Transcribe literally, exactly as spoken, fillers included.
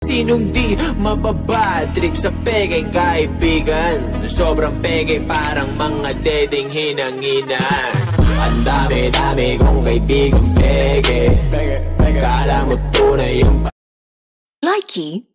Sinong di mababadtrip sa pegeng kaibigan? Sobrang pege parang mga dedeng hinanginan. Ang dami-dami kong kaibigang pege, kala mo tunay yung Likey